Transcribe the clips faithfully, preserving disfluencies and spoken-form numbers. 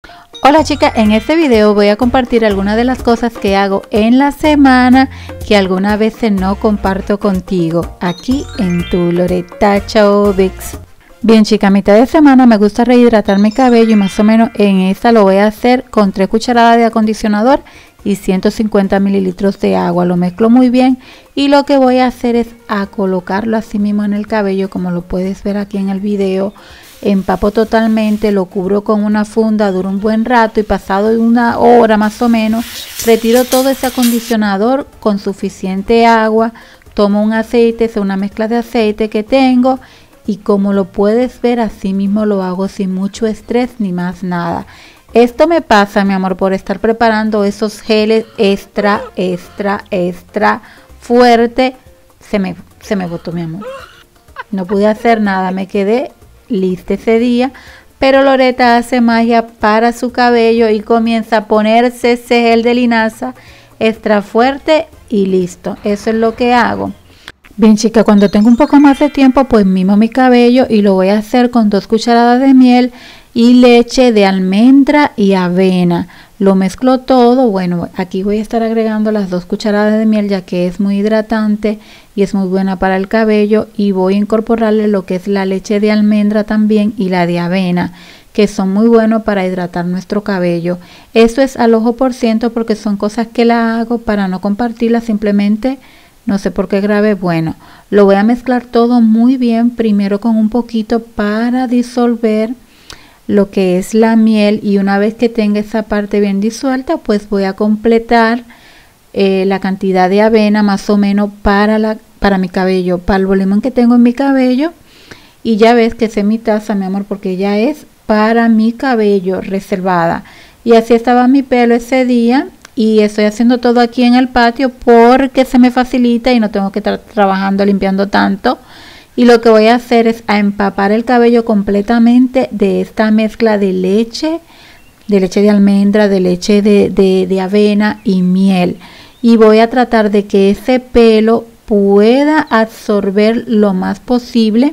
Hola chicas, en este video voy a compartir algunas de las cosas que hago en la semana que algunas veces no comparto contigo aquí en tu Loretta Chauvix. Bien chicas, a mitad de semana me gusta rehidratar mi cabello y más o menos en esta lo voy a hacer con tres cucharadas de acondicionador y ciento cincuenta mililitros de agua. Lo mezclo muy bien y lo que voy a hacer es a colocarlo así mismo en el cabello, como lo puedes ver aquí en el video. Empapo totalmente, lo cubro con una funda, dura un buen rato y pasado una hora más o menos retiro todo ese acondicionador con suficiente agua. Tomo un aceite, es una mezcla de aceite que tengo y como lo puedes ver así mismo lo hago sin mucho estrés ni más nada. Esto me pasa, mi amor, por estar preparando esos geles extra, extra, extra fuerte. Se me, se me botó, mi amor. No pude hacer nada, me quedé lista ese día, pero Loretta hace magia para su cabello y comienza a ponerse ese gel de linaza extra fuerte y listo. Eso es lo que hago. Bien chicas, cuando tengo un poco más de tiempo pues mimo mi cabello y lo voy a hacer con dos cucharadas de miel y leche de almendra y avena. Lo mezclo todo. Bueno, aquí voy a estar agregando las dos cucharadas de miel ya que es muy hidratante y es muy buena para el cabello, y voy a incorporarle lo que es la leche de almendra también y la de avena, que son muy buenos para hidratar nuestro cabello. Eso es al ojo por ciento porque son cosas que la hago para no compartirlas, simplemente no sé por qué grabé. Bueno, lo voy a mezclar todo muy bien, primero con un poquito para disolver lo que es la miel, y una vez que tenga esa parte bien disuelta pues voy a completar eh, la cantidad de avena más o menos para, la, para mi cabello, para el volumen que tengo en mi cabello. Y ya ves que esa es mi taza, mi amor, porque ya es para mi cabello reservada. Y así estaba mi pelo ese día, y estoy haciendo todo aquí en el patio porque se me facilita y no tengo que estar trabajando limpiando tanto. Y lo que voy a hacer es a empapar el cabello completamente de esta mezcla de leche, de leche de almendra, de leche de, de, de avena y miel. Y voy a tratar de que ese pelo pueda absorber lo más posible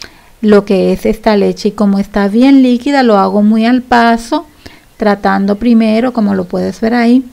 lo que es esta leche. Y como está bien líquida, lo hago muy al paso, tratando primero, como lo puedes ver ahí.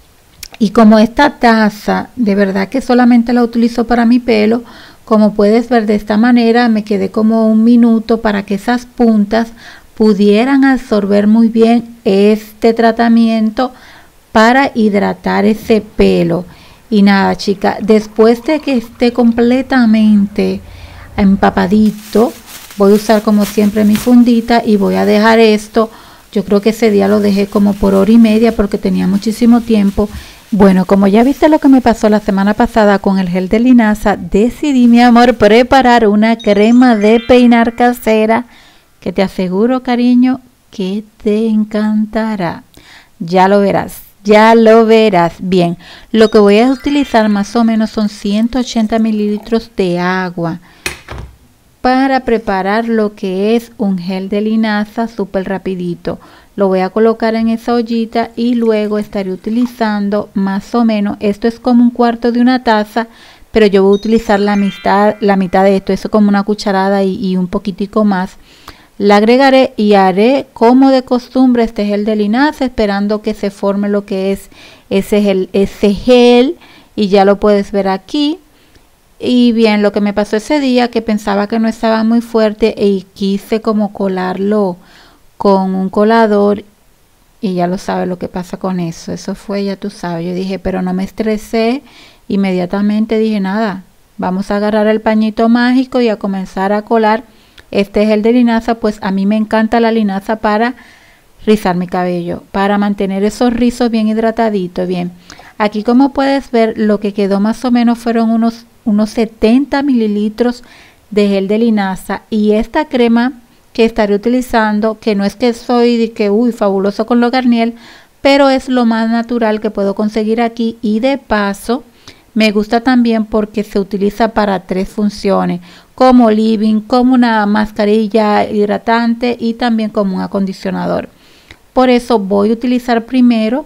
Y como esta taza, de verdad que solamente la utilizo para mi pelo, como puedes ver de esta manera, me quedé como un minuto para que esas puntas pudieran absorber muy bien este tratamiento para hidratar ese pelo. Y nada, chicas, después de que esté completamente empapadito, voy a usar como siempre mi fundita y voy a dejar esto. Yo creo que ese día lo dejé como por hora y media porque tenía muchísimo tiempo. Bueno, como ya viste lo que me pasó la semana pasada con el gel de linaza, decidí, mi amor, preparar una crema de peinar casera que te aseguro, cariño, que te encantará. Ya lo verás, ya lo verás. Bien, lo que voy a utilizar más o menos son ciento ochenta mililitros de agua para preparar lo que es un gel de linaza súper rapidito. Lo voy a colocar en esa ollita y luego estaré utilizando más o menos, esto es como un cuarto de una taza, pero yo voy a utilizar la mitad, la mitad de esto, eso como una cucharada y, y un poquitico más. La agregaré y haré como de costumbre este gel de linaza, esperando que se forme lo que es ese gel, ese gel, y ya lo puedes ver aquí. Y bien, lo que me pasó ese día, que pensaba que no estaba muy fuerte y quise como colarlo con un colador, y ya lo sabes lo que pasa con eso. Eso fue, ya tú sabes, yo dije, pero no me estresé. Inmediatamente dije, nada, vamos a agarrar el pañito mágico y a comenzar a colar este gel de linaza. Pues a mí me encanta la linaza para rizar mi cabello, para mantener esos rizos bien hidrataditos. Bien, aquí como puedes ver, lo que quedó más o menos fueron unos, unos setenta mililitros de gel de linaza. Y esta crema que estaré utilizando, que no es que soy de que uy fabuloso con lo Garnier, pero es lo más natural que puedo conseguir aquí. Y de paso me gusta también porque se utiliza para tres funciones, como living, como una mascarilla hidratante y también como un acondicionador. Por eso voy a utilizar primero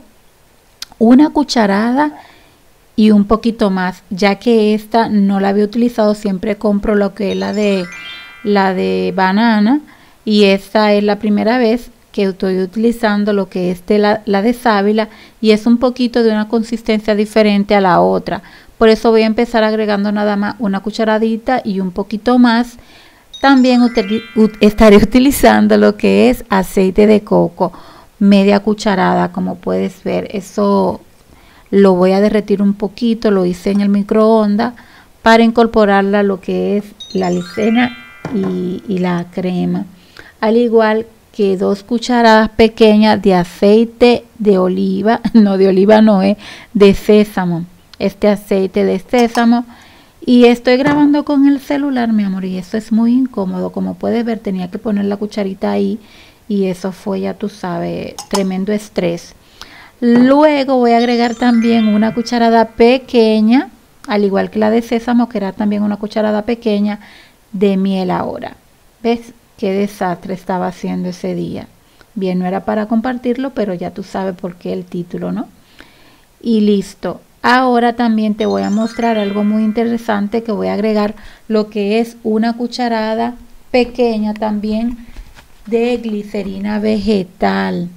una cucharada y un poquito más, ya que esta no la había utilizado. Siempre compro lo que es la de la de banana, y esta es la primera vez que estoy utilizando lo que es de la, la de sábila y es un poquito de una consistencia diferente a la otra. Por eso voy a empezar agregando nada más una cucharadita y un poquito más. También util, ut, estaré utilizando lo que es aceite de coco, media cucharada, como puedes ver. Eso lo voy a derretir un poquito, lo hice en el microondas para incorporarla a lo que es la lisena y, y la crema. Al igual que dos cucharadas pequeñas de aceite de oliva, no de oliva no es, de sésamo. Este aceite de sésamo. Y estoy grabando con el celular, mi amor, y eso es muy incómodo. Como puedes ver, tenía que poner la cucharita ahí y eso fue, ya tú sabes, tremendo estrés. Luego voy a agregar también una cucharada pequeña, al igual que la de sésamo, que era también una cucharada pequeña de miel ahora. ¿Ves qué desastre estaba haciendo ese día? Bien, no era para compartirlo, pero ya tú sabes por qué el título, ¿no? Y listo. Ahora también te voy a mostrar algo muy interesante, que voy a agregar lo que es una cucharada pequeña también de glicerina vegetal.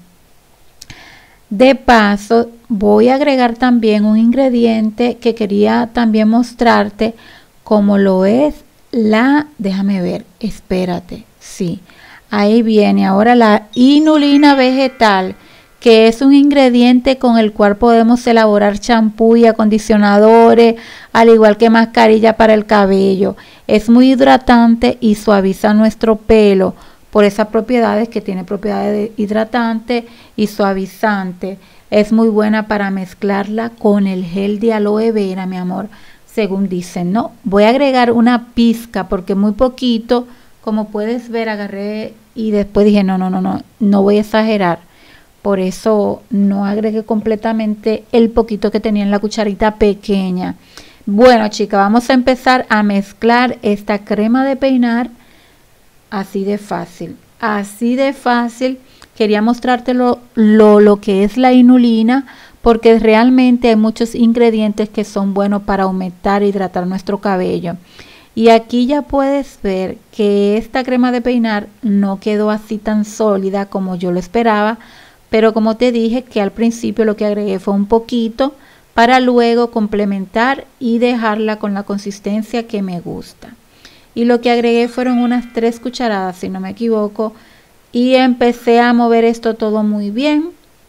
De paso voy a agregar también un ingrediente que quería también mostrarte, como lo es la, déjame ver, espérate, sí, ahí viene ahora la inulina vegetal, que es un ingrediente con el cual podemos elaborar champú y acondicionadores, al igual que mascarilla para el cabello. Es muy hidratante y suaviza nuestro pelo por esas propiedades que tiene, propiedades hidratante y suavizante. Es muy buena para mezclarla con el gel de aloe vera, mi amor, según dicen, ¿no? Voy a agregar una pizca porque muy poquito, como puedes ver, agarré y después dije, no, no, no, no, no voy a exagerar. Por eso no agregué completamente el poquito que tenía en la cucharita pequeña. Bueno, chicas, vamos a empezar a mezclar esta crema de peinar así de fácil. Así de fácil. Quería mostrarte lo, lo, lo que es la inulina, porque realmente hay muchos ingredientes que son buenos para aumentar e hidratar nuestro cabello. Y aquí ya puedes ver que esta crema de peinar no quedó así tan sólida como yo lo esperaba. Pero como te dije que al principio lo que agregué fue un poquito para luego complementar y dejarla con la consistencia que me gusta. Y lo que agregué fueron unas tres cucharadas, si no me equivoco. Y empecé a mover esto todo muy bien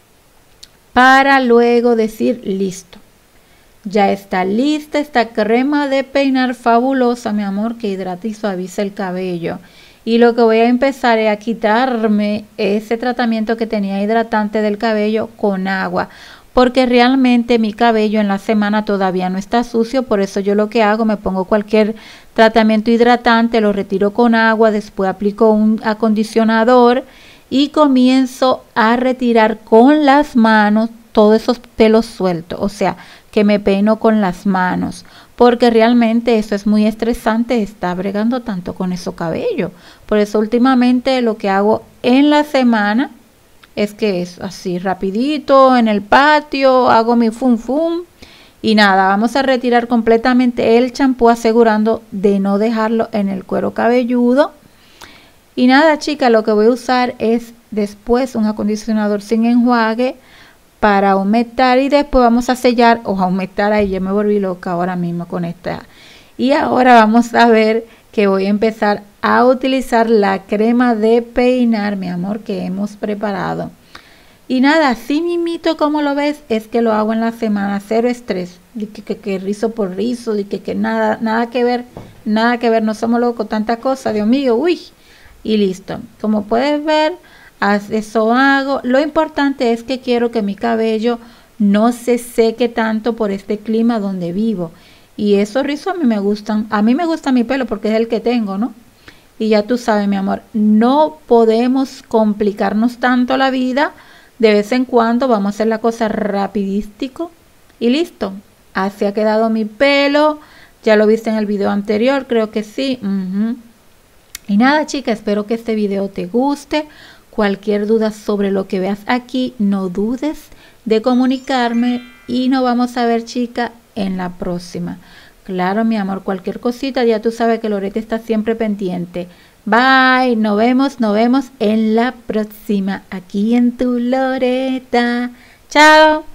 para luego decir listo. Ya está lista esta crema de peinar fabulosa, mi amor, que hidrata y suaviza el cabello. Y lo que voy a empezar es a quitarme ese tratamiento que tenía hidratante del cabello con agua, porque realmente mi cabello en la semana todavía no está sucio. Por eso yo lo que hago, me pongo cualquier tratamiento hidratante, lo retiro con agua, después aplico un acondicionador y comienzo a retirar con las manos todos esos pelos sueltos, o sea, que me peino con las manos, porque realmente eso es muy estresante, estar bregando tanto con esos cabellos. Por eso últimamente lo que hago en la semana es que es así rapidito en el patio, hago mi fum fum y nada, vamos a retirar completamente el champú, asegurando de no dejarlo en el cuero cabelludo. Y nada, chicas, lo que voy a usar es después un acondicionador sin enjuague para aumentar, y después vamos a sellar o aumentar. Ahí yo me volví loca ahora mismo con esta. Y ahora vamos a ver que voy a empezar a utilizar la crema de peinar, mi amor, que hemos preparado. Y nada, así mismito como lo ves, es que lo hago en la semana, cero estrés, de que, que, que rizo por rizo, de que, que nada, nada que ver, nada que ver, no somos locos, tanta cosa, Dios mío, uy, y listo. Como puedes ver, eso hago. Lo importante es que quiero que mi cabello no se seque tanto por este clima donde vivo. Y esos rizos a mí me gustan. A mí me gusta mi pelo porque es el que tengo, ¿no? Y ya tú sabes, mi amor, no podemos complicarnos tanto la vida. De vez en cuando vamos a hacer la cosa rapidístico. Y listo. Así ha quedado mi pelo. Ya lo viste en el video anterior, creo que sí. Uh-huh. Y nada, chicas, espero que este video te guste. Cualquier duda sobre lo que veas aquí, no dudes de comunicarme y nos vamos a ver, chica, en la próxima. Claro, mi amor, cualquier cosita, ya tú sabes que Loretta está siempre pendiente. Bye, nos vemos, nos vemos en la próxima, aquí en tu Loreta. Chao.